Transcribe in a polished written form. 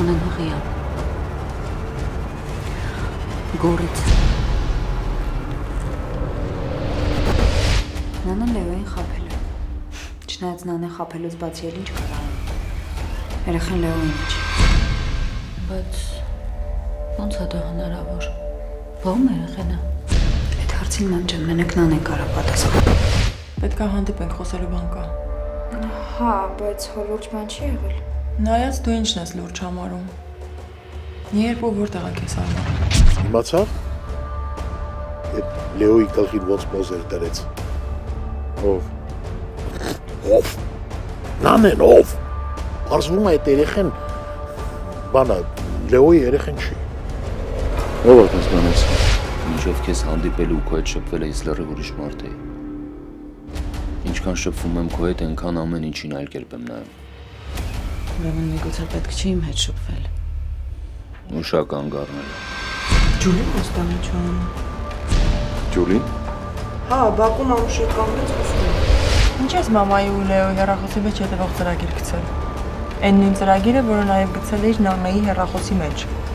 Նանան հղիան։ Գորից։ Նանան Լեոյին խաբել է։ Չնայած Նանեն խաբելուց բացի էլ ինչ կար անում։ Երեխեն Լեոյին մեջ։ Բայց ոնց է դա հնարավոր։ Ո՞ւմ երեխենը։ Այդ հարցին ման ջան, մենակ Նանեն կարող պատասխանել։ Պետք է հանդիպենք, խոսելու բան կա։ Հա, բայց հոլուրջ բան չի եղել։ Նայած դու ինչն ես լուրջ համարում։ Երբ ու որտեղ է քեզ հարմար։ Իմացավ։ Այդ Լեոյի գլխին ոնց մոզեր դրեց։ Ով։ Նանեն ով։ Արզվում է այդ երեխեն բանա Լեոյի երեխեն չի։ Ով է քեզ մանես։ Մինչև քեզ հանդիպելու քո հետ շփվել էիս լրիվ ուրիշ մարդ է։ Ինչքան շփվում եմ քո հետ, այնքան ամեն ինչին այլ կերպ եմ նայում։ Ուրեմն միգուցե պետք չի իմ հետ շփվել։ Ուշական գառնել։ Ջուլին ոստանաչում։ Ջուլին։ Հա, Բաքում ամուշի հետ կանգնեց խոսում։ Ինչ ես մամայի ու Լեոյի հեռախոսի մեջ հետևող ծրագիր գցել։ Այն նույն ծրագիրը, որը նաև գցել էիր Նանայի հեռախոսի մեջ։